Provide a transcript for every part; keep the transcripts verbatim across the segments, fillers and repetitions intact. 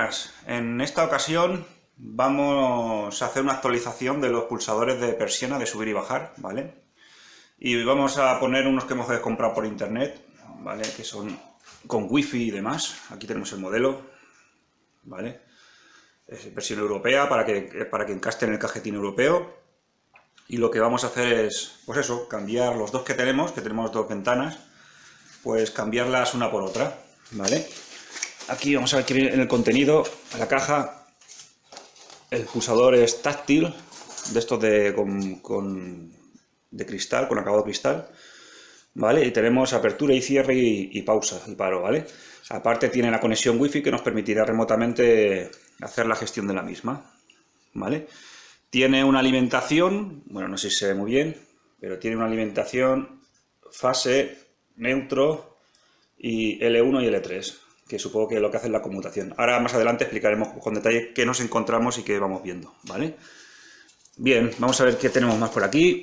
buenas. En esta ocasión vamos a hacer una actualización de los pulsadores de persiana de subir y bajar, ¿vale? Y vamos a poner unos que hemos comprado por internet, ¿vale? Que son con wifi y demás. Aquí tenemos el modelo, ¿vale? Es versión europea para que, para que encaste en el cajetín europeo. Y lo que vamos a hacer es, pues eso, cambiar los dos que tenemos, que tenemos dos ventanas, pues cambiarlas una por otra, ¿vale? Aquí vamos a ver que viene en el contenido, en la caja, el pulsador es táctil, de estos de, con, con, de cristal, con acabado cristal, ¿vale? Y tenemos apertura y cierre y, y pausa y paro, ¿vale? Aparte tiene la conexión wifi que nos permitirá remotamente hacer la gestión de la misma, ¿vale? Tiene una alimentación, bueno, no sé si se ve muy bien, pero tiene una alimentación fase, neutro y L uno y L tres, que supongo que lo que hace es la conmutación. Ahora más adelante explicaremos con detalle qué nos encontramos y qué vamos viendo, ¿vale? Bien, vamos a ver qué tenemos más por aquí.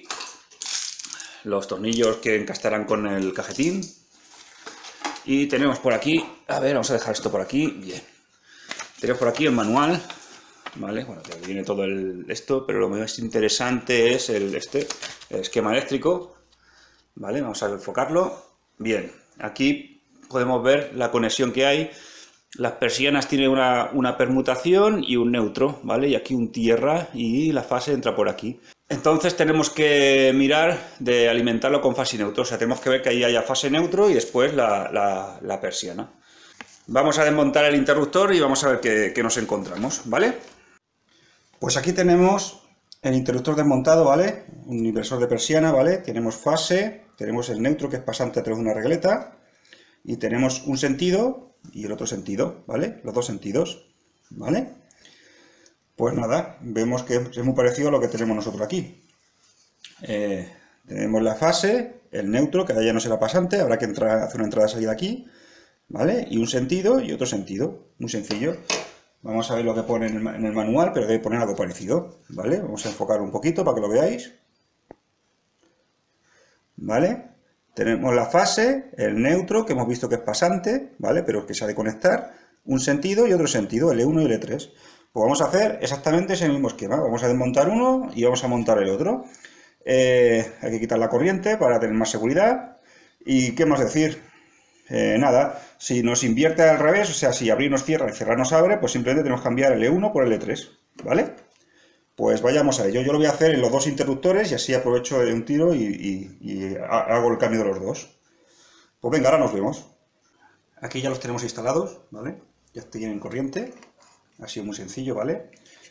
Los tornillos que encastarán con el cajetín. Y tenemos por aquí, a ver, vamos a dejar esto por aquí, bien. Tenemos por aquí el manual, ¿vale? Bueno, que viene todo el, esto, pero lo más interesante es el, este, el esquema eléctrico, ¿vale? Vamos a enfocarlo. Bien, aquí podemos ver la conexión que hay. Las persianas tienen una, una permutación y un neutro, ¿vale? Y aquí un tierra y la fase entra por aquí. Entonces tenemos que mirar de alimentarlo con fase y neutro. O sea, tenemos que ver que ahí haya fase neutro y después la, la, la persiana. Vamos a desmontar el interruptor y vamos a ver qué, qué nos encontramos, ¿vale? Pues aquí tenemos el interruptor desmontado, ¿vale? Un inversor de persiana, ¿vale? Tenemos fase, tenemos el neutro que es pasante a través de una regleta y tenemos un sentido y el otro sentido, ¿vale? Los dos sentidos, ¿vale? Pues nada, vemos que es muy parecido a lo que tenemos nosotros aquí. Eh, tenemos la fase, el neutro, que ahora ya no será pasante, habrá que entrar, hacer una entrada-salida aquí, ¿vale? Y un sentido y otro sentido, muy sencillo. Vamos a ver lo que pone en el, en el manual, pero debe poner algo parecido, ¿vale? Vamos a enfocar un poquito para que lo veáis, ¿vale? Tenemos la fase, el neutro, que hemos visto que es pasante, ¿vale? Pero que se ha de conectar, un sentido y otro sentido, L uno y L tres. Pues vamos a hacer exactamente ese mismo esquema. Vamos a desmontar uno y vamos a montar el otro. Eh, hay que quitar la corriente para tener más seguridad. ¿Y qué más decir? Eh, nada, si nos invierte al revés, o sea, si abrir nos cierra y cerrar nos abre, pues simplemente tenemos que cambiar L uno por L tres, ¿vale? Pues vayamos a ello. Yo lo voy a hacer en los dos interruptores y así aprovecho de un tiro y, y, y hago el cambio de los dos. Pues venga, ahora nos vemos. Aquí ya los tenemos instalados, ¿vale? Ya tienen corriente. Ha sido muy sencillo, ¿vale?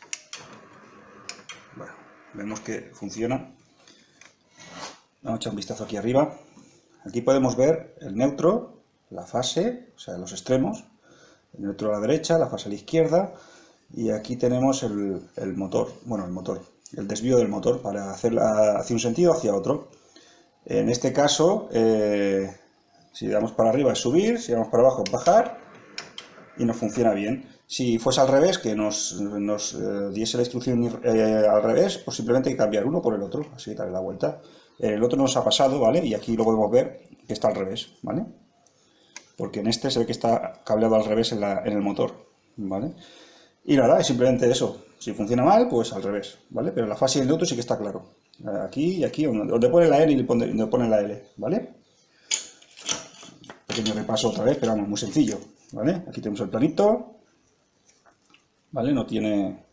Bueno, vemos que funciona. Vamos a echar un vistazo aquí arriba. Aquí podemos ver el neutro, la fase, o sea, los extremos. El neutro a la derecha, la fase a la izquierda. Y aquí tenemos el, el motor, bueno, el motor, el desvío del motor para hacerla hacia un sentido o hacia otro. En este caso, eh, si damos para arriba es subir, si damos para abajo es bajar y nos funciona bien. Si fuese al revés, que nos, nos eh, diese la instrucción eh, al revés, pues simplemente hay que cambiar uno por el otro, así darle la vuelta. El otro nos ha pasado, ¿vale? Y aquí lo podemos ver que está al revés, ¿vale? Porque en este se ve que está cableado al revés en, la, en el motor, ¿vale? Y nada, es simplemente eso. Si funciona mal, pues al revés, ¿vale? Pero la fase y el neutro sí que está claro. Aquí y aquí, donde pone la N y donde pone la L, ¿vale? Pequeño repaso otra vez, pero vamos, muy sencillo, ¿vale? Aquí tenemos el planito, ¿vale? No tiene,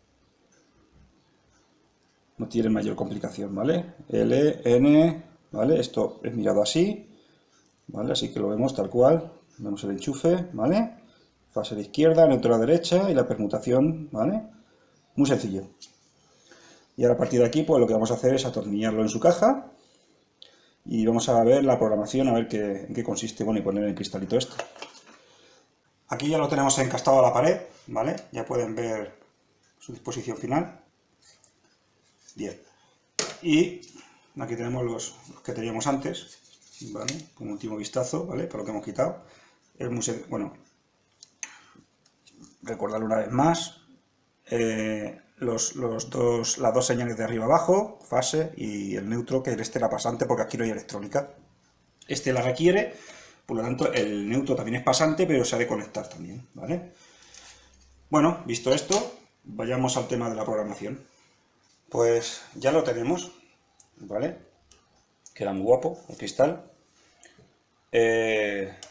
no tiene mayor complicación, ¿vale? L, N, ¿vale? Esto es mirado así, ¿vale? Así que lo vemos tal cual. Vemos el enchufe, ¿vale? Fase a la izquierda, neutro a la derecha y la permutación, ¿vale? Muy sencillo. Y ahora a partir de aquí, pues lo que vamos a hacer es atornillarlo en su caja y vamos a ver la programación, a ver qué, en qué consiste, bueno, y poner el cristalito este. Aquí ya lo tenemos encastado a la pared, ¿vale? Ya pueden ver su disposición final. Bien. Y aquí tenemos los, los que teníamos antes, ¿vale? Como último vistazo, ¿vale? Por lo que hemos quitado. Es muy bueno. Recordarlo una vez más. Eh, los, los dos, las dos señales de arriba abajo, fase, y el neutro, que este era pasante porque aquí no hay electrónica. Este la requiere. Por lo tanto, el neutro también es pasante, pero se ha de conectar también, ¿vale? Bueno, visto esto, vayamos al tema de la programación. Pues ya lo tenemos, ¿vale? Queda muy guapo el cristal. Eh,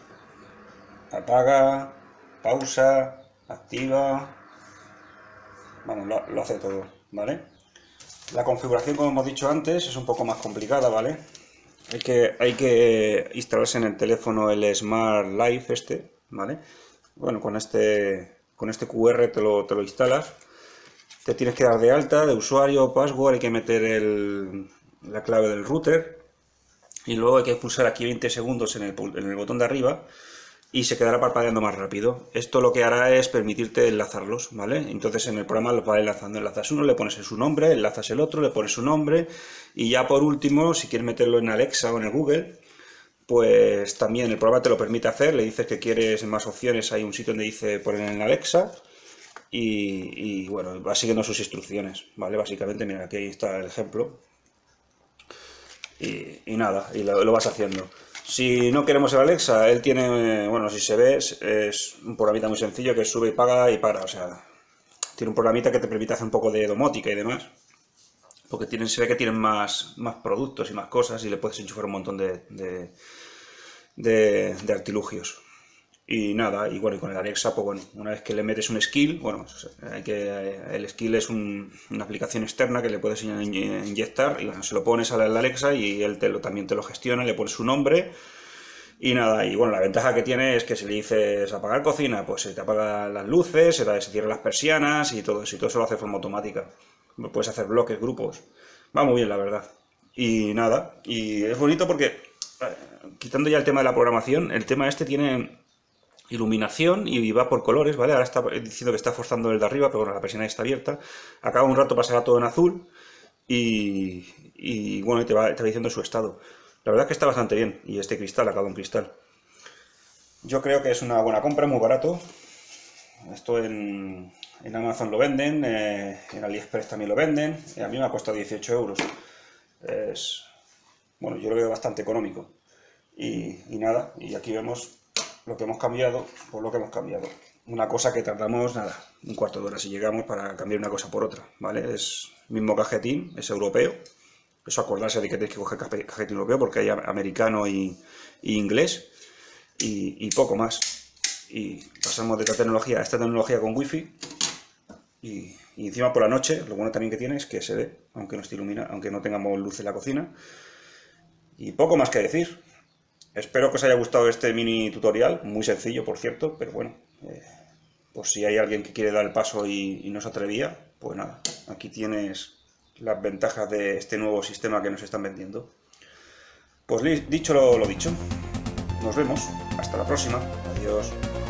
apaga, pausa, activa. Bueno, lo, lo hace todo, ¿vale? La configuración, como hemos dicho antes, es un poco más complicada, ¿vale? Hay que, hay que instalarse en el teléfono el Smart Life este, ¿vale? Bueno, con este, con este cu erre te lo, te lo instalas. Te tienes que dar de alta, de usuario, password, hay que meter el, la clave del router. Y luego hay que pulsar aquí veinte segundos en el, en el botón de arriba y se quedará parpadeando más rápido. Esto lo que hará es permitirte enlazarlos, ¿vale? Entonces en el programa los va enlazando. Enlazas uno, le pones su nombre, enlazas el otro, le pones su nombre y ya por último, si quieres meterlo en Alexa o en el Google, pues también el programa te lo permite hacer. Le dices que quieres más opciones, hay un sitio donde dice poner en Alexa y, y bueno, va siguiendo sus instrucciones, ¿vale? Básicamente, mira, aquí está el ejemplo. Y, y nada, y lo, lo vas haciendo. Si no queremos el Alexa, él tiene, bueno, si se ve, es, es un programita muy sencillo que sube y paga y para, o sea, tiene un programita que te permite hacer un poco de domótica y demás, porque tienen, se ve que tienen más, más productos y más cosas y le puedes enchufar un montón de, de, de, de artilugios. Y nada, y bueno, y con el Alexa, pues bueno, una vez que le metes un skill, bueno, hay que, el skill es un, una aplicación externa que le puedes inyectar y bueno, se lo pones al Alexa y él te lo, también te lo gestiona, le pones su nombre y nada, y bueno, la ventaja que tiene es que si le dices apagar cocina, pues se te apagan las luces, se, se cierran las persianas y todo eso, y todo eso lo hace de forma automática. Puedes hacer bloques, grupos, va muy bien la verdad. Y nada, y es bonito porque, eh, quitando ya el tema de la programación, el tema este tiene iluminación y va por colores, ¿vale? Ahora está diciendo que está forzando el de arriba, pero bueno, la persiana está abierta. Acaba un rato pasará todo en azul y, y bueno, te va, te va diciendo su estado. La verdad es que está bastante bien y este cristal, acaba en cristal. Yo creo que es una buena compra, muy barato. Esto en, en Amazon lo venden, eh, en AliExpress también lo venden. A mí me ha costado dieciocho euros. Es, bueno, yo lo veo bastante económico. Y, y nada, y aquí vemos lo que hemos cambiado, por lo que hemos cambiado. Una cosa que tardamos, nada, un cuarto de hora si llegamos para cambiar una cosa por otra, ¿vale? Es mismo cajetín, es europeo. Eso acordarse de que tenéis que coger cajetín europeo porque hay americano y, y inglés y, y poco más. Y pasamos de esta tecnología a esta tecnología con wifi y, y encima por la noche, lo bueno también que tiene es que se ve, aunque no esté ilumina, aunque no tengamos luz en la cocina. Y poco más que decir. Espero que os haya gustado este mini tutorial, muy sencillo por cierto, pero bueno, eh, pues si hay alguien que quiere dar el paso y, y no se atrevía, pues nada, aquí tienes las ventajas de este nuevo sistema que nos están vendiendo. Pues dicho lo, lo dicho, nos vemos, hasta la próxima, adiós.